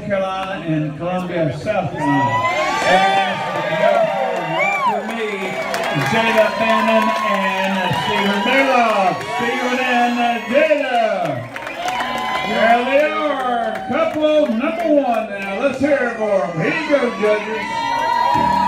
Carolina, and Columbia, South Carolina. Rock with me, Jada Bannon and Stephen Baylock. Stephen and Jada. There they are, couple number one now. Let's hear it for them. Here you go, judges.